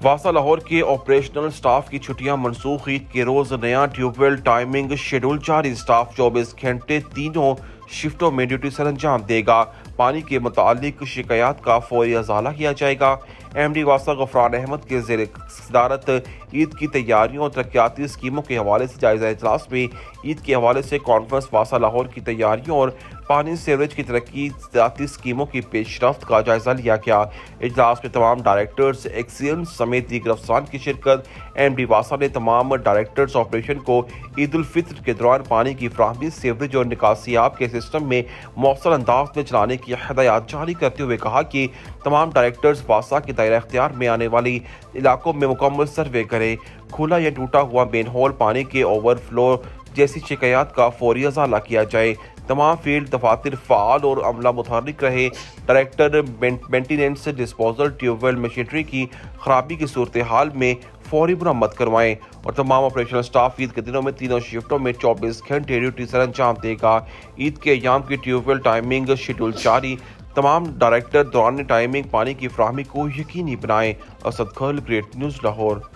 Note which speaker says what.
Speaker 1: वासा लाहौर के operational staff की छुट्टियां मनसूख। ईद के रोज नया ट्यूबवेल टाइमिंग शेड्यूल जारी। स्टाफ 24 घंटे तीनों शिफ्टों में ड्यूटी सर अंजाम देगा। पानी के मुतालिक शिकायत का फौरी अजाला किया जाएगा। MD वासा गफरान अहमद के ज़ेर सदारत ईद की तैयारियों और तरक्याती स्कीमों के हवाले से जायजा इजलास में ईद के हवाले से कॉन्फ्रेंस वासा लाहौर की तैयारियों और पानी सीवरेज की तरक्याती स्कीमों की पेशरफ्त का जायजा लिया गया। इजलास में तमाम डायरेक्टर्स एक्सीएम समेत दीगर अफसरान की शिरकत। MD वासा ने तमाम डायरेक्टर्स ऑपरेशन को ईद उल फित्र के दौरान पानी की फ्राहमी, सीवरेज और निकासियाब के सिस्टम में मौसर अंदाज में चलाने की हिदायत जारी करते हुए कहा कि तमाम डायरेक्टर्स वासा के दायरा इख्तियार में आने वाली इलाकों में मुकम्मल सर्वे करें। खुला या टूटा हुआ मेनहोल, पानी के ओवरफ्लो जैसी शिकायत का फौरी अजाला किया जाए। तमाम फील्ड दफातर फ़ाल और अमला मुतहर्रिक रहे। Director maintenance disposal tubewell machinery की खराबी की सूरत हाल में फौरी मुरम्मत करवाएं और तमाम ऑपरेशनल स्टाफ ईद के दिनों में तीनों शिफ्टों में 24 घंटे ड्यूटी सर अंजाम देगा। ईद के अयाम की ट्यूबवेल टाइमिंग शेड्यूल जारी। तमाम डायरेक्टर दौरान टाइमिंग पानी की फ्राहमी को यकीनी बनाएं। असद खल, ग्रेट न्यूज़ लाहौर।